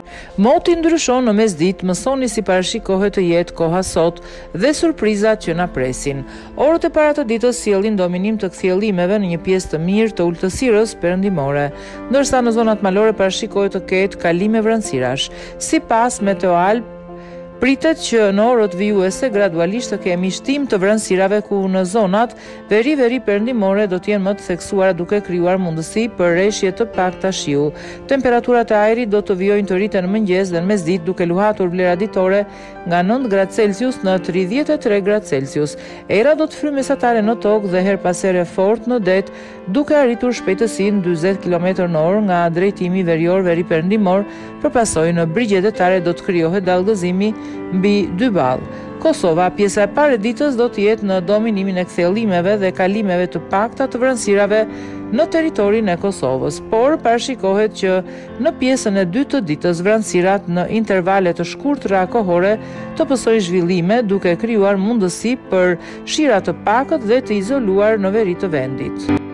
Moti ndryshon në mesditë, mësoni si parashikohet të jetë koha sot dhe surprizat që na presin. Orët e para të ditës sjellin dominim të kthjellimeve në një pjesë të mirë të ultësirës perëndimore, ndërsa në zonat malore parashikohet të ketë kalime vranësirash. Sipas Meteoal, pritet që në orët vijuese gradualisht të kemi shtim të vranësirave ku në zonat veri perëndimore do të jenë më të theksuara duke krijuar mundësi për rreshje të pakta shiu. Temperaturat e ajrit do të vijojnë të rriten në mëngjes dhe në mesditë duke luhatur vlera ditore nga 9 gradë Celsius në 33 gradë Celsius. Era do të fryjë mesatare në tokë dhe her pas here fort në det, duke arritur shpejtësinë 40 km/h nga drejtimi verior veri perëndimor, përpasoj në brigjet detare do të krijohet dallgëzimi mbi 2 ball. Kosova, pjesa e parë e ditës do të jetë në dominimin e kthjellimeve dhe kalimeve të pakta të vranësirave në territorin e Kosovës, por parashikohet që në pjesën e dytë të ditës vranësirat në intervale të shkurtra kohore të pësojnë zhvillime duke krijuar mundësi për shira të pakët dhe të izoluar në veri të vendit.